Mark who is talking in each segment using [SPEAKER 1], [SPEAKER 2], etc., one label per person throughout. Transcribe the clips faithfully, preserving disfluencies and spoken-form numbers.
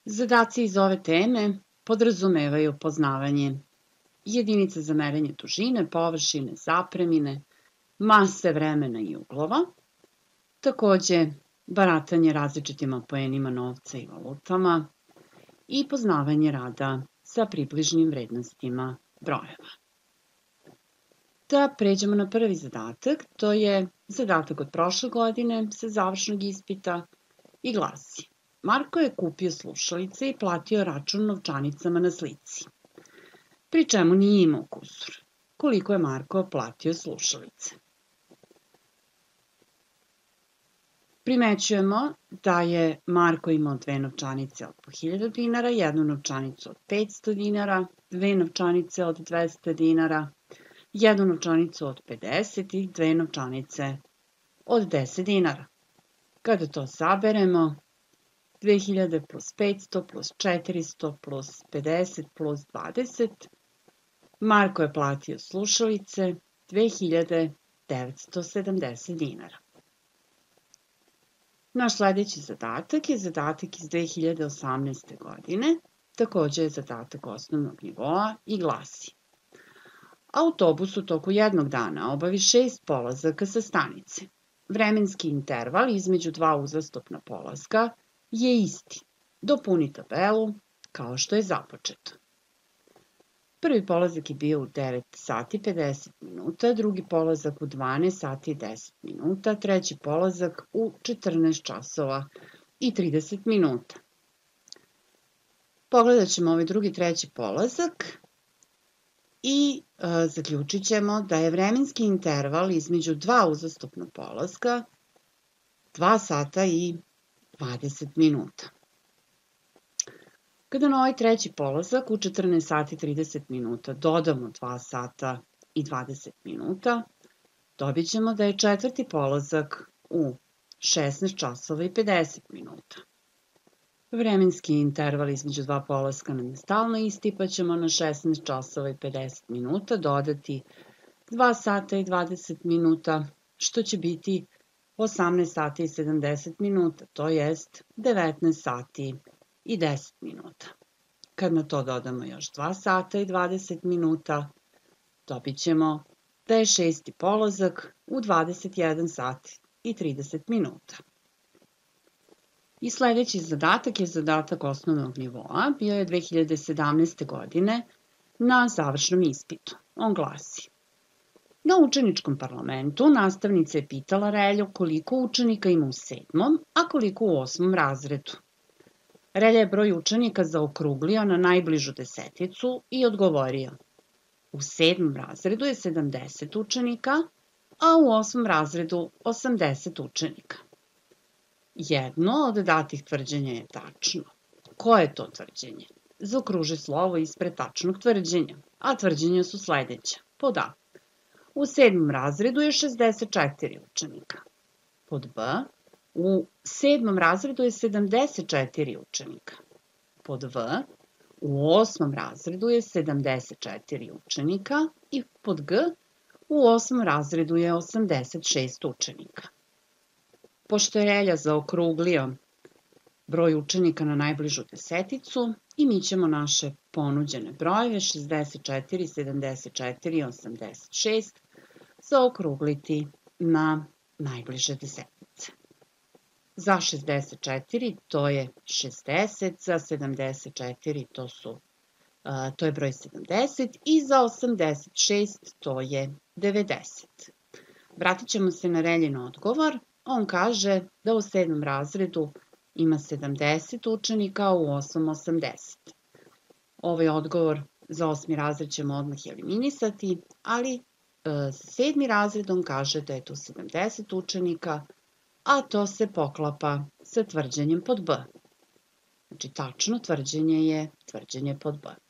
[SPEAKER 1] Zadaci iz ove teme podrazumevaju poznavanje jedinica za merenje dužine, površine, zapremine, mase, vremena i uglova, takođe baratanje različitim apoenima novca i valutama i poznavanje rada sa približnim vrednostima brojeva. Da pređemo na prvi zadatak, to je zadatak od prošle godine sa završnog ispita i glasi: Marko je kupio slušalice i platio račun novčanicama na slici, pri čemu nije imao kusur. Koliko je Marko platio slušalice? Primećujemo da je Marko imao dve novčanice od po hiljadu dinara, jednu novčanicu od petsto dinara, dve novčanice od dvesta dinara, jednu novčanicu od pedeset i dve novčanice od deset dinara. Kada to saberemo, dve hiljade plus petsto plus četiristo plus pedeset plus dvadeset, Marko je platio slušalice dve hiljade devetsto sedamdeset dinara. Naš sledeći zadatak je zadatak iz dve hiljade osamnaeste. godine, takođe je zadatak osnovnog nivoa i glasi: Autobus u toku jednog dana obavi šest polazaka sa stanice. Vremenski interval između dva uzastopna polaska je isti. Dopuni tabelu kao što je započeto. Prvi polazak je bio u devet sati pedeset minuta, drugi polazak u dvanaest sati i deset minuta, treći polazak u četrnaest časova i trideset minuta. Pogledat ćemo ovaj drugi treći polazak i e, zaključit ćemo da je vremenski interval između dva uzastopna polaska dva sata i dvadeset minuta. Kada na ovaj treći polazak u četrnaest sati i trideset minuta dodamo dva sata i dvadeset minuta, dobit ćemo da je četvrti polazak u šesnaest časova i pedeset minuta. Vremenski interval između dva polaska nam je stalno isti, pa ćemo na šesnaest časova i pedeset minuta dodati dva sata i dvadeset minuta, što će biti osamnaest sati i sedamdeset minuta, to jest devetnaest sati i deset minuta. Kad na to dodamo još dva sata i dvadeset minuta, dobit ćemo da je šesti polazak u dvadeset jedan sat i trideset minuta. I sledeći zadatak je zadatak osnovnog nivoa, bio je dve hiljade sedamnaeste. godine na završnom ispitu. On glasi: Na učeničkom parlamentu nastavnica je pitala Relju koliko učenika ima u sedmom, a koliko u osmom razredu. Relja je broj učenika zaokruglio na najbližu deseticu i odgovorio: U sedmom razredu je sedamdeset učenika, a u osmom razredu osamdeset učenika. Jedno od datih tvrđenja je tačno. Koje je to tvrđenje? Zaokruži slovo ispred tačnog tvrđenja, a tvrđenja su sledeća. Pod A. U sedmom razredu je šezdeset četiri učenika. Pod B. U sedmom razredu je sedamdeset četiri učenika. Pod V. U osmom razredu je sedamdeset četiri učenika. I pod G. U osmom razredu je osamdeset šest učenika. Pošto je Relja zaokruglio broj učenika na najbližu deseticu, i mi ćemo naše ponuđene brojeve šezdeset četiri, sedamdeset četiri i osamdeset šest zaokrugliti na najbliže desetice. Za šezdeset četiri to je šezdeset, za sedamdeset četiri to, su, uh, to je broj sedamdeset i za osamdeset šest to je devedeset. Vratit ćemo se na Reljin odgovor. On kaže da u sedmom razredu ima sedamdeset učenika, a u osmom osamdeset. Ovaj odgovor za osmi razred ćemo odmah eliminisati, ali e, sedmi razred on kaže da je tu sedamdeset učenika, a to se poklapa sa tvrđenjem pod B. Znači, tačno tvrđenje je tvrđenje pod B.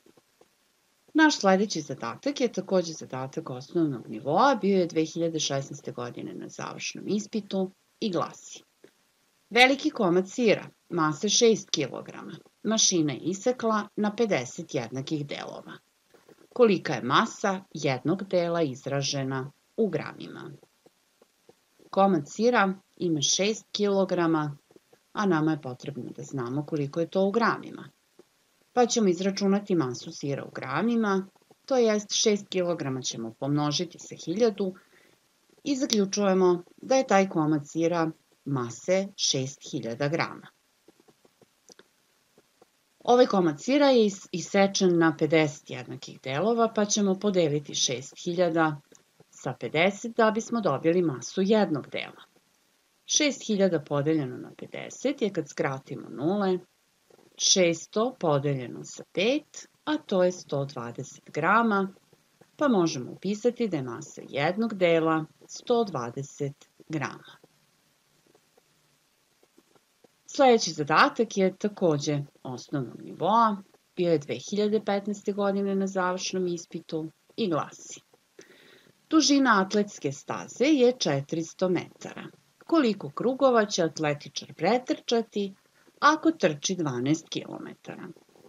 [SPEAKER 1] Naš sledeći zadatak je takođe zadatak osnovnog nivoa, bio je dve hiljade šesnaeste. godine na završnom ispitu i glasi: Veliki komad sira, mase šest kilograma, mašina je isekla na pedeset jednakih delova. Kolika je masa jednog dela izražena u gramima? Komad sira ima šest kilograma, a nama je potrebno da znamo koliko je to u gramima. Pa ćemo izračunati masu sira u gramima, to jest šest kilograma ćemo pomnožiti sa hiljadu i zaključujemo da je taj komad sira mase šest hiljada grama. Ovaj komad sira je isečen na pedeset jednakih delova, pa ćemo podeliti šest hiljada sa pedeset da bismo dobili masu jednog dela. šest hiljada podeljeno na pedeset je kad skratimo nule, šesto podeljeno sa pet, a to je sto dvadeset grama, pa možemo upisati da je masa jednog dela sto dvadeset grama. Sledeći zadatak je takođe osnovnog nivoa, bio je dve hiljade petnaeste. godine na završnom ispitu i glasi: dužina atletske staze je četiristo metara. Koliko krugova će atletičar pretrčati ako trči dvanaest kilometara?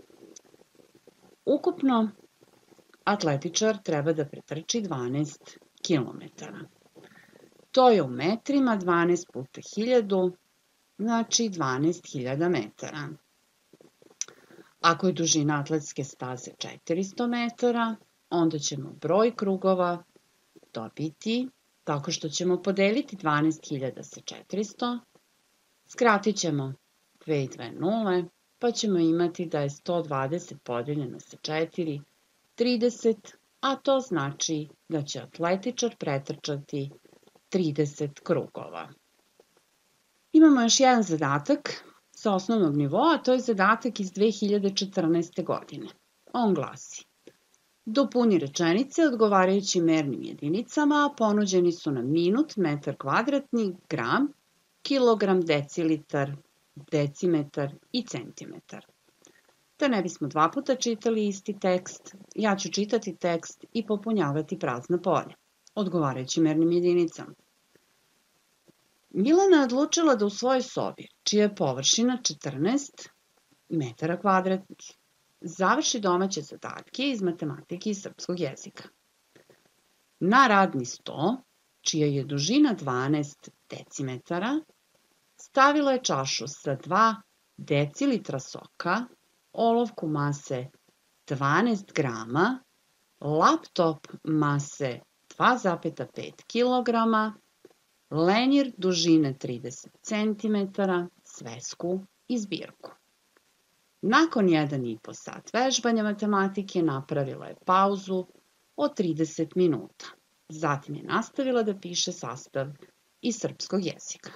[SPEAKER 1] Ukupno atletičar treba da pretrči dvanaest kilometara. To je u metrima dvanaest puta hiljadu, znači dvanaest hiljada metara. Ako je dužina atletske staze četiristo metara, onda ćemo broj krugova dobiti tako što ćemo podeliti dvanaest hiljada sa četiristo, skratit ćemo dve i dve nule, pa ćemo imati da je sto dvadeset podeljeno sa četiri, trideset, a to znači da će atletičar pretrčati trideset krugova. Imamo još jedan zadatak sa osnovnog nivoa, to je zadatak iz dve hiljade četrnaeste. godine. On glasi: dopuni rečenice odgovarajućim mernim jedinicama, a ponuđeni su nam minut, metar kvadratni, gram, kilogram, decilitar, decimetar i centimetar. Da ne bismo dva puta čitali isti tekst, ja ću čitati tekst i popunjavati prazna polja, odgovarajućim mernim jedinicama. Milana je odlučila da u svojoj sobi, čija je površina četrnaest metara kvadratnih, završi domaće zadatke iz matematike i srpskog jezika. Na radni sto, čija je dužina dvanaest decimetara, stavila je čašu sa dva decilitra soka, olovku mase dvanaest grama, laptop mase dva zarez pet kilograma, lenjir dužine trideset centimetara, svesku i zbirku. Nakon jedan i po sat vežbanja matematike napravila je pauzu od trideset minuta. Zatim je nastavila da piše sastav iz srpskog jezika.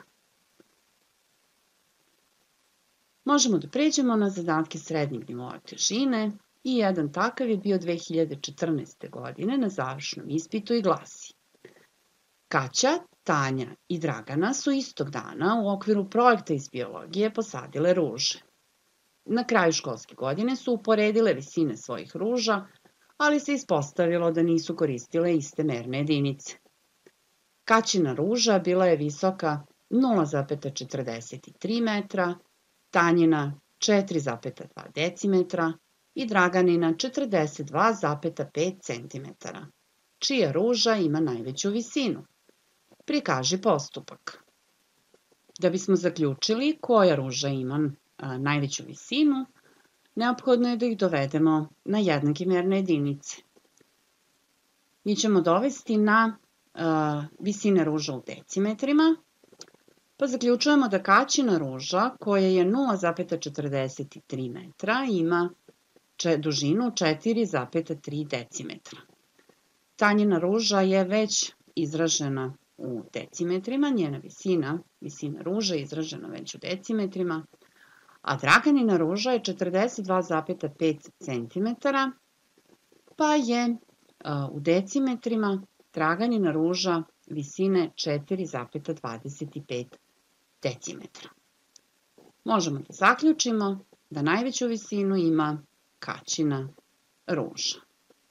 [SPEAKER 1] Možemo da pređemo na zadatke srednjeg nivoa težine i jedan takav je bio dve hiljade četrnaeste. godine na završnom ispitu i glasi: Kaća, Tanja i Dragana su istog dana u okviru projekta iz biologije posadile ruže. Na kraju školske godine su uporedile visine svojih ruža, ali se ispostavilo da nisu koristile iste merne jedinice. Kaćina ruža bila je visoka nula zarez četrdeset tri metra, Tanjina četiri zarez dva decimetra i Draganina četrdeset dva zarez pet centimetara. Čija ruža ima najveću visinu? Prikaži postupak. Da bismo zaključili koja ruža ima a, najveću visinu, neophodno je da ih dovedemo na jednake merne jedinice. Mi ćemo dovesti na a, visine ruža u decimetrima, pa zaključujemo da Kaćina ruža, koja je nula zarez četrdeset tri metra, ima če, dužinu četiri zarez tri decimetra. Tanjina ruža je već izražena u decimetrima, njena visina, visina ruže je izražena već u decimetrima, a Draganina ruža je četrdeset dva zarez pet centimetara, pa je a, u decimetrima Draganina ruža visine četiri zarez dvadeset pet decimetra. Možemo da zaključimo da najveću visinu ima Kaćina ruža.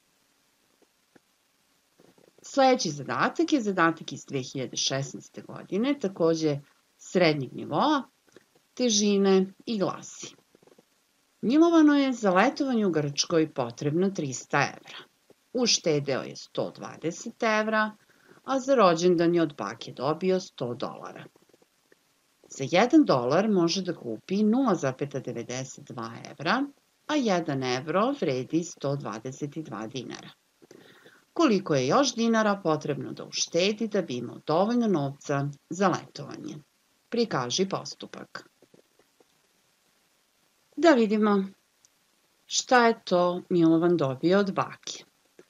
[SPEAKER 1] Sledeći zadatak je zadatak iz dve hiljade šesnaeste. godine, takođe srednjeg nivoa težine i glasi: Milovano je za letovanje u Grčkoj potrebno trista evra. Uštedeo je sto dvadeset evra, a za rođendan je od bake dobio sto dolara. Za jedan dolar može da kupi nula zarez devedeset dva evra, a jedan evro vredi sto dvadeset dva dinara. Koliko je još dinara potrebno da uštedi da bi imao dovoljno novca za letovanje? Prikaži postupak. Da vidimo šta je to Milovan dobio od bake.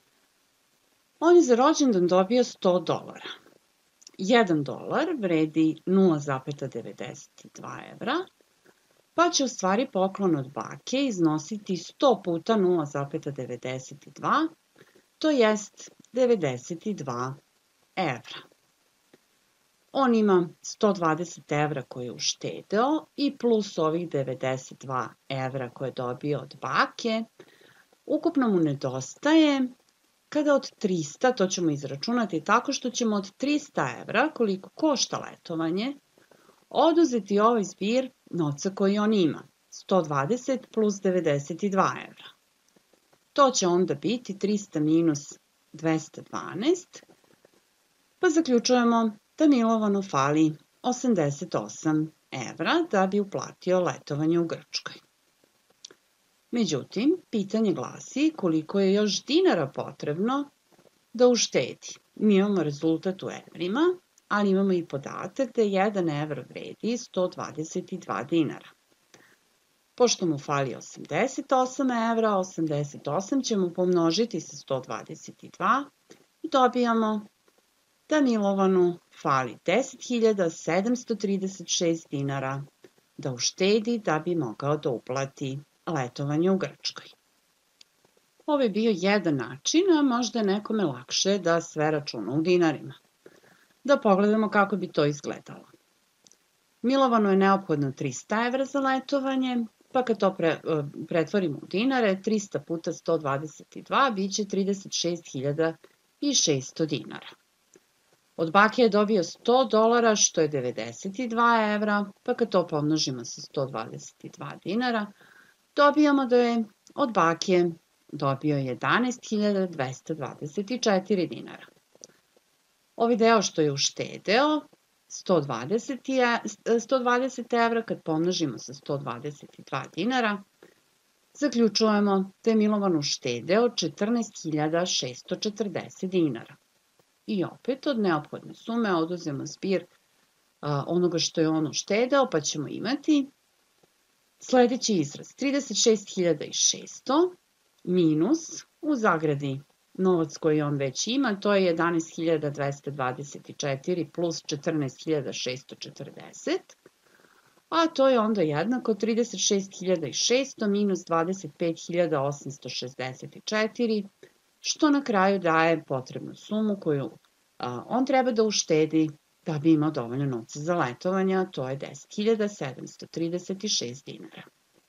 [SPEAKER 1] On je za rođendan dobio sto dolara. jedan dolar vredi nula zarez devedeset dva evra, pa će u stvari poklon od bake iznositi sto puta nula zarez devedeset dva, to jest devedeset dva evra. On ima sto dvadeset evra koje je uštedeo i plus ovih devedeset dva evra koje je dobio od bake, ukupno mu nedostaje, kada od trista, to ćemo izračunati tako što ćemo od trista evra, koliko košta letovanje, oduzeti ovaj zbir novca koji on ima, sto dvadeset plus devedeset dva evra. To će onda biti trista minus dvesta dvanaest, pa zaključujemo da Milovanu fali osamdeset osam evra da bi uplatio letovanje u Grčkoj. Međutim, pitanje glasi koliko je još dinara potrebno da uštedi. Mi imamo rezultat u evrima, ali imamo i podatak da jedan evro vredi sto dvadeset dva dinara. Pošto mu fali osamdeset osam evra, osamdeset osam ćemo pomnožiti sa sto dvadeset dva i dobijamo da Milovanu fali deset hiljada sedamsto trideset šest dinara da uštedi da bi mogao da uplati letovanje u Grčkoj. Ovo je bio jedan način, a možda je nekome lakše da sve računa u dinarima. Da pogledamo kako bi to izgledalo. Milovanu je neophodno trista evra za letovanje, pa kad to pre, pretvorimo u dinare, trista puta sto dvadeset dva biće trideset šest hiljada šesto dinara. Od bake je dobio sto dolara, što je devedeset dva evra, pa kad to pomnožimo sa sto dvadeset dva dinara, dobijamo da je od bake dobio jedanaest hiljada dvesta dvadeset četiri dinara. Ovaj deo što je uštedeo, sto dvadeset, sto dvadeset evra, kad pomnožimo sa sto dvadeset dva dinara, zaključujemo da je Milovan uštedeo četrnaest hiljada šesto četrdeset dinara. I opet od neophodne sume oduzemo zbir a, onoga što je on uštedeo, pa ćemo imati sledeći izraz, trideset šest hiljada šesto minus, u zagradi novac koji on već ima, to je jedanaest hiljada dvesta dvadeset četiri plus četrnaest hiljada šesto četrdeset, a to je onda jednako trideset šest hiljada šesto minus dvadeset pet hiljada osamsto šezdeset četiri, što na kraju daje potrebnu sumu koju a, on treba da uštedi da bi imao dovoljno novca za letovanje, a to je deset hiljada sedamsto trideset šest dinara.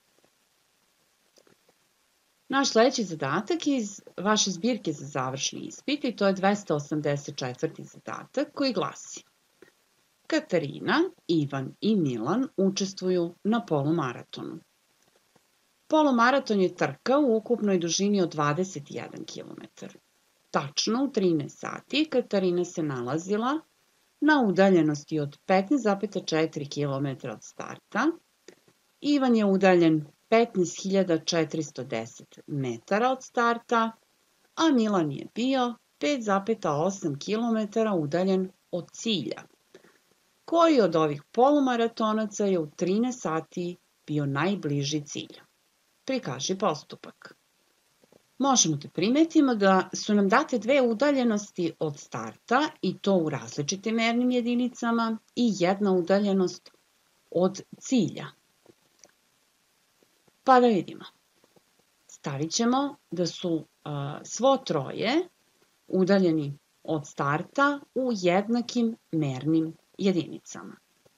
[SPEAKER 1] Naš sledeći zadatak je iz vaše zbirke za završni ispit i to je dvesta osamdeset četvrti zadatak koji glasi: Katarina, Ivan i Milan učestvuju na polumaratonu. Polumaraton je trka u ukupnoj dužini od dvadeset jedan kilometar. Tačno u trinaest sati Katarina se nalazila na udaljenosti od petnaest zarez četiri kilometra od starta. Ivan je udaljen petnaest hiljada četiristo deset metara od starta, a Milan je bio pet zarez osam kilometara udaljen od cilja. Koji od ovih polumaratonaca je u trinaest sati bio najbliži cilju? Prikaži postupak. Možemo da primetimo da su nam date dve udaljenosti od starta i to u različitim mernim jedinicama i jedna udaljenost od cilja. Pa da vidimo. Stavit ćemo da su a, svo troje udaljeni od starta u jednakim mernim jedinicama.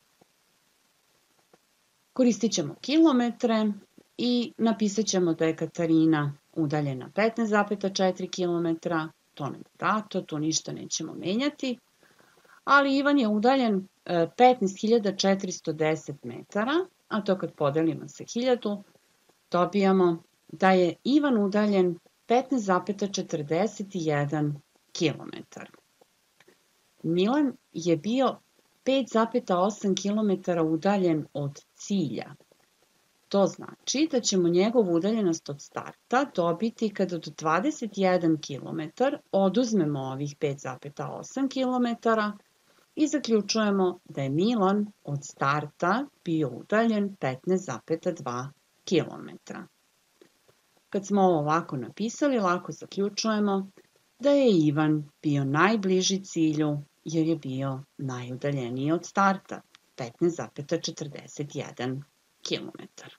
[SPEAKER 1] Koristit ćemo kilometre i napisat ćemo da je Katarina udaljena petnaest zarez četiri kilometra, to nam je dato, to ništa nećemo menjati, ali Ivan je udaljen petnaest hiljada četiristo deset metara, a to kad podelimo sa hiljadu, dobijamo da je Ivan udaljen petnaest zarez četrdeset jedan kilometar. Milan je bio pet zarez osam kilometara udaljen od cilja. To znači da ćemo njegovu udaljenost od starta dobiti kad od dvadeset jedan kilometar oduzmemo ovih pet zarez osam kilometara i zaključujemo da je Milan od starta bio udaljen petnaest zarez dva kilometra. Kad smo ovo ovako napisali, lako zaključujemo da je Ivan bio najbliži cilju jer je bio najudaljeniji od starta, petnaest zarez četrdeset jedan kilometar.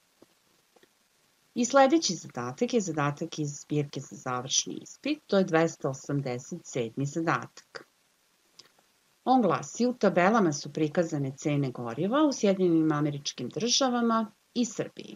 [SPEAKER 1] I sledeći zadatak je zadatak iz zbirke za završni ispit, to je dvesta osamdeset sedmi zadatak. On glasi: u tabelama su prikazane cene goriva u Sjedinjenim Američkim Državama i Srbiji.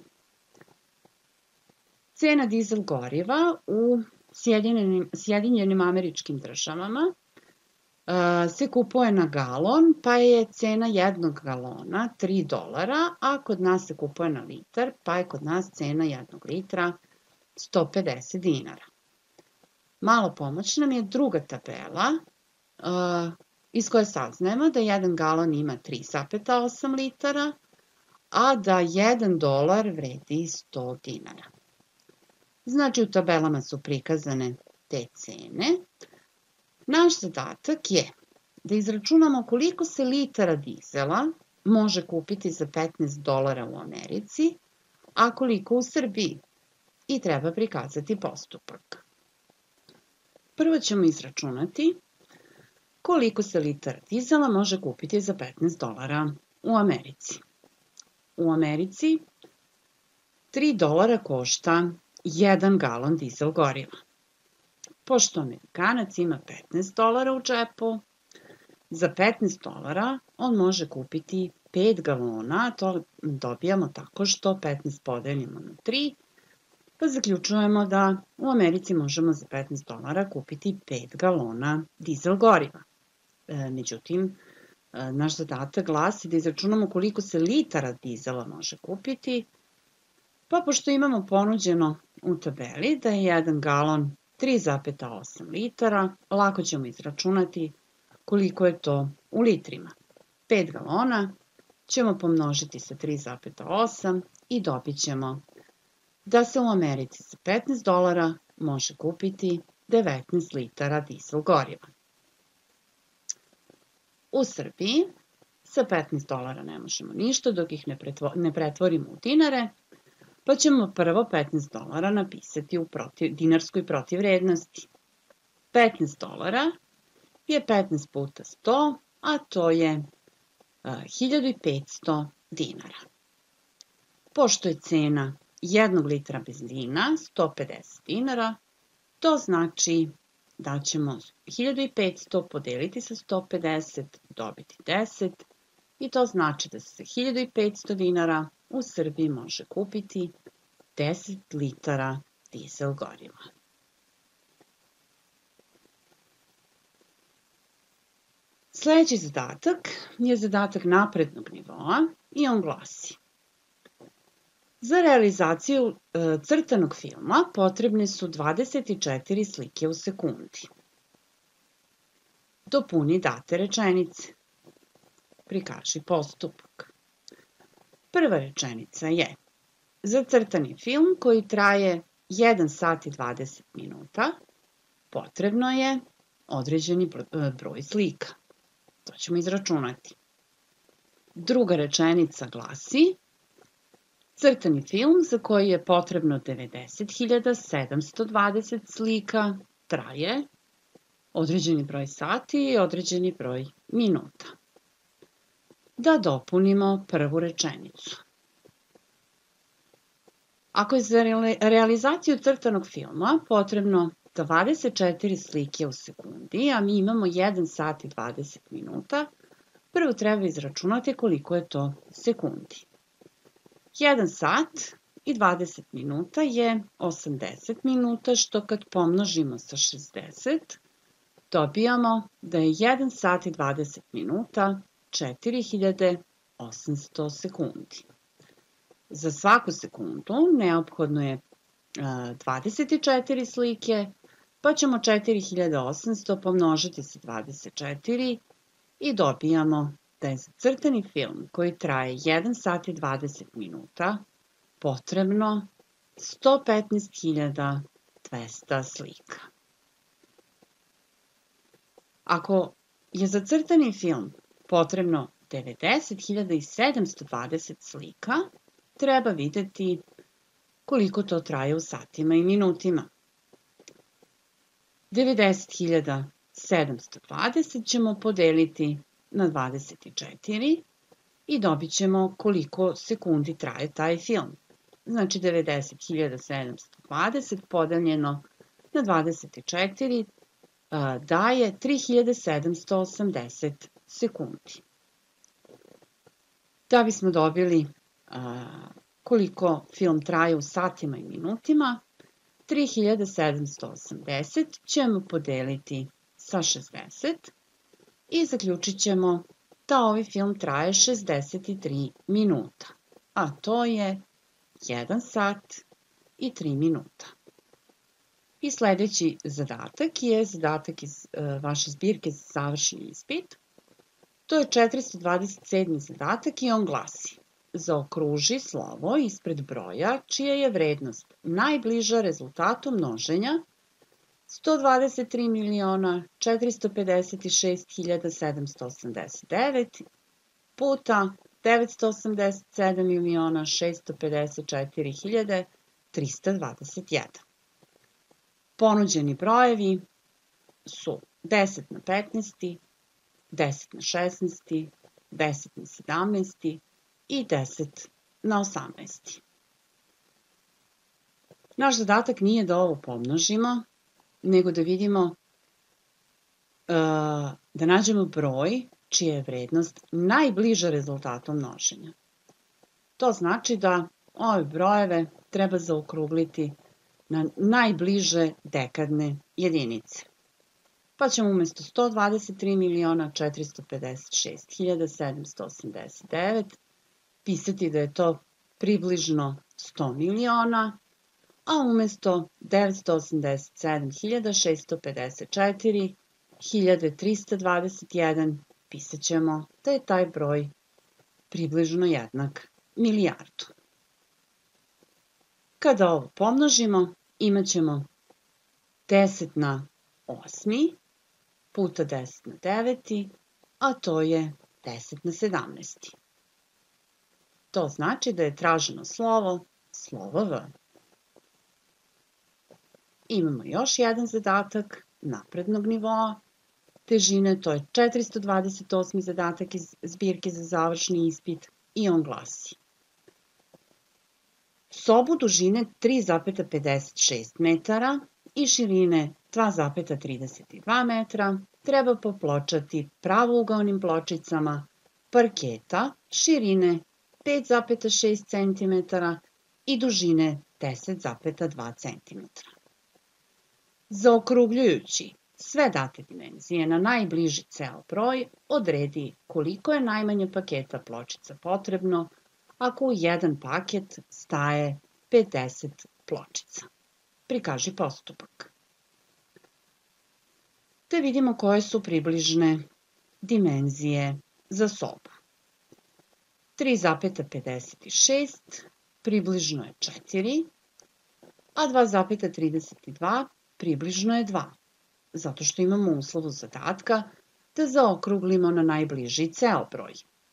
[SPEAKER 1] Cena dizel goriva u Sjedinjenim, Sjedinjenim Američkim Državama se kupuje na galon, pa je cena jednog galona tri dolara, a kod nas se kupuje na litar, pa je kod nas cena jednog litra sto pedeset dinara. Malo pomoć nam je druga tabela iz koje saznajemo da jedan galon ima tri zarez osam litara, a da jedan dolar vredi sto dinara. Znači, u tabelama su prikazane te cene. Naš zadatak je da izračunamo koliko se litara dizela može kupiti za petnaest dolara u Americi, a koliko u Srbiji, i treba prikazati postupak. Prvo ćemo izračunati koliko se litara dizela može kupiti za petnaest dolara u Americi. U Americi tri dolara košta jedan galon dizel goriva. Pošto Amerikanac ima petnaest dolara u džepu, za petnaest dolara on može kupiti pet galona, to dobijamo tako što petnaest podelimo na tri, pa zaključujemo da u Americi možemo za petnaest dolara kupiti pet galona dizel goriva. Međutim, naš zadatak glasi da izračunamo koliko se litara dizela može kupiti, pa pošto imamo ponuđeno u tabeli da je jedan galon tri zarez osam litara, lako ćemo izračunati koliko je to u litrima. pet galona ćemo pomnožiti sa tri zarez osam i dobit ćemo da se u Americi za petnaest dolara može kupiti devetnaest litara dizel goriva. U Srbiji sa petnaest dolara ne možemo ništa dok ih ne pretvorimo u dinare, pa ćemo prvo petnaest dolara napisati u protiv, dinarskoj protivvrednosti. petnaest dolara je petnaest puta sto, a to je uh, hiljadu petsto dinara. Pošto je cena jednog litra benzina sto pedeset dinara, to znači da ćemo hiljadu petsto podeliti sa sto pedeset, dobiti deset, i to znači da se hiljadu petsto dinara u Srbiji može kupiti deset litara dizel goriva. Sledeći zadatak je zadatak naprednog nivoa i on glasi: za realizaciju e, crtanog filma potrebne su dvadeset četiri slike u sekundi. Dopuni date rečenice. Prikaži postupak. Prva rečenica je: za crtani film koji traje jedan sat i dvadeset minuta potrebno je određeni broj slika. To ćemo izračunati. Druga rečenica glasi: crtani film za koji je potrebno devedeset hiljada sedamsto dvadeset slika traje određeni broj sati i određeni broj minuta. Da dopunimo prvu rečenicu. Ako je za realizaciju crtanog filma potrebno dvadeset četiri slike u sekundi, a mi imamo jedan sat i dvadeset minuta, prvo treba izračunati koliko je to sekundi. jedan sat i dvadeset minuta je osamdeset minuta, što kad pomnožimo sa šezdeset, dobijamo da je jedan sat i dvadeset minuta četiri hiljade osamsto sekundi. Za svaku sekundu neophodno je dvadeset četiri slike, pa ćemo četiri hiljade osamsto pomnožiti sa dvadeset četiri i dobijamo da je za crtani film koji traje jedan sat i dvadeset minuta potrebno sto petnaest hiljada dvesta slika. Ako je za crtani film potrebno devedeset hiljada sedamsto dvadeset slika, treba videti koliko to traje u satima i minutima. devedeset hiljada sedamsto dvadeset ćemo podeliti na dvadeset četiri i dobit ćemo koliko sekundi traje taj film. Znači devedeset hiljada sedamsto dvadeset podeljeno na dvadeset četiri daje tri hiljade sedamsto osamdeset sekundi. Da bismo dobili koliko film traje u satima i minutima, tri hiljade sedamsto osamdeset ćemo podeliti sa šezdeset i zaključit ćemo da ovaj film traje šezdeset tri minuta, a to je jedan sat i tri minuta. I sledeći zadatak je zadatak iz vaše zbirke za završni ispit. To je četiristo dvadeset sedmi zadatak i on glasi: zaokruži slovo ispred broja čija je vrednost najbliža rezultatu množenja sto dvadeset tri miliona četiristo pedeset šest hiljada sedamsto osamdeset devet puta devetsto osamdeset sedam miliona šesto pedeset četiri hiljade trista dvadeset jedan. Ponuđeni brojevi su deset na petnaesti, deset na šesnaesti, deset na sedamnaesti i deset na osamnaesti. Naš zadatak nije da ovo pomnožimo, nego da vidimo, da nađemo broj čija je vrednost najbliža rezultatu množenja. To znači da ove brojeve treba zaokrugliti na najbliže dekadne jedinice. Pa ćemo umesto sto dvadeset tri miliona četiristo pedeset šest hiljada sedamsto osamdeset devet pisati da je to približno sto miliona, a umesto devetsto osamdeset sedam hiljada šesto pedeset četiri hiljade trista dvadeset jedan pisat ćemo da je taj broj približno jednak milijardu. Kada ovo pomnožimo, imat ćemo deset na osmi puta deset na deveti, a to je deset na sedamnaesti. To znači da je traženo slovo, slovo V. Imamo još jedan zadatak naprednog nivoa težine, to je četiristo dvadeset osmi zadatak iz zbirke za završni ispit i on glasi: sobu dužine tri zarez pedeset šest metara i širine dva zarez trideset dva metra treba popločati pravougaonim pločicama parketa širine pet zarez šest centimetara i dužine deset zarez dva centimetra. Zaokrugljujući sve date dimenzije na najbliži ceo broj, odredi koliko je najmanje paketa pločica potrebno ako u jedan paket staje pedeset pločica. Prikaži postupak. Da vidimo koje su približne dimenzije za sobu. tri zarez pedeset šest približno je četiri, a dva zarez trideset dva približno je dva, zato što imamo uslov zadatka da zaokruglimo na najbliži ceo broj.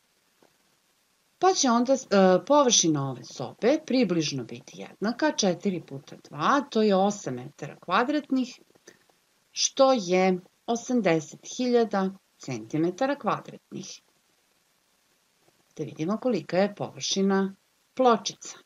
[SPEAKER 1] Pa će onda površina ove sobe približno biti jednaka četiri puta dva, to je osam metara kvadratnih, što je osamdeset hiljada centimetara kvadratnih. Da vidimo kolika je površina pločica.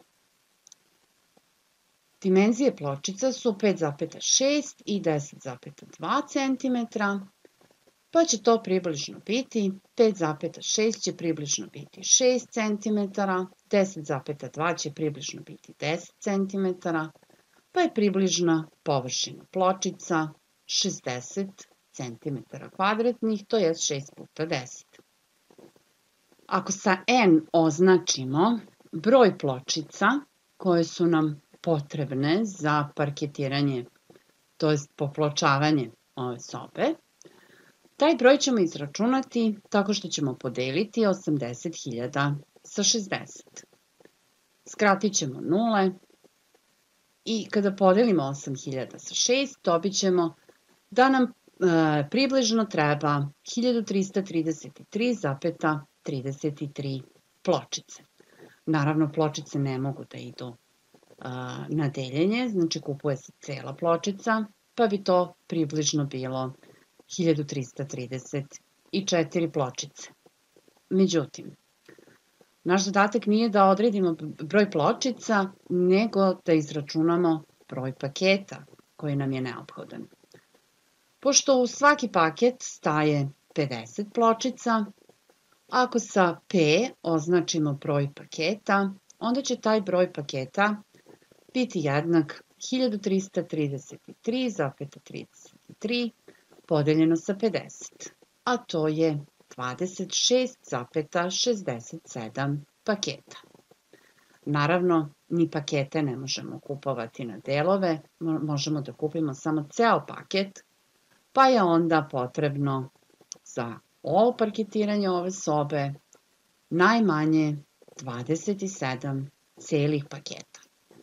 [SPEAKER 1] Dimenzije pločica su pet zarez šest i deset zarez dva centimetra, pa će to približno biti, pet zarez šest će približno biti šest centimetara, deset zarez dva će približno biti deset centimetara, pa je približna površina pločica šezdeset centimetara kvadratnih, to je šest puta deset. Ako sa n označimo broj pločica koje su nam potrebne za parketiranje, to jest popločavanje ove sobe, Taj broj ćemo izračunati tako što ćemo podeliti osamdeset hiljada sa šezdeset. Skratit ćemo nule i kada podelimo osam hiljada sa šest, dobit ćemo da nam e, približno treba hiljadu trista trideset tri zarez trideset tri pločice. Naravno, pločice ne mogu da idu a, na deljenje, znači kupuje se cela pločica, pa bi to približno bilo hiljadu trista trideset četiri pločice. Međutim, naš zadatak nije da odredimo broj pločica, nego da izračunamo broj paketa koji nam je neophodan. Pošto u svaki paket staje pedeset pločica, ako sa P označimo broj paketa, onda će taj broj paketa biti jednak hiljadu trista trideset tri zarez trideset tri podeljeno sa pedeset, a to je dvadeset šest zarez šezdeset sedam paketa. Naravno, ni pakete ne možemo kupovati na delove, možemo da kupimo samo ceo paket, pa je onda potrebno za ovo paketiranje ove sobe najmanje dvadeset sedam celih paketa.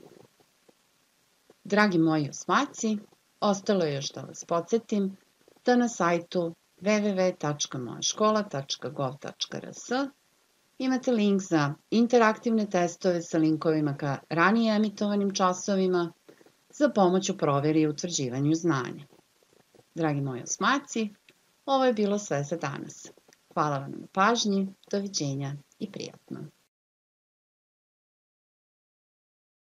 [SPEAKER 1] Dragi moji osmaci, ostalo je još da vas podsjetim da na sajtu w w w tačka moja škola tačka gov tačka r s imate link za interaktivne testove sa linkovima ka ranije emitovanim časovima za pomoć u proveri i utvrđivanju znanja. Dragi moji osmaci, ovo je bilo sve za danas. Hvala vam na pažnji, doviđenja i prijatno.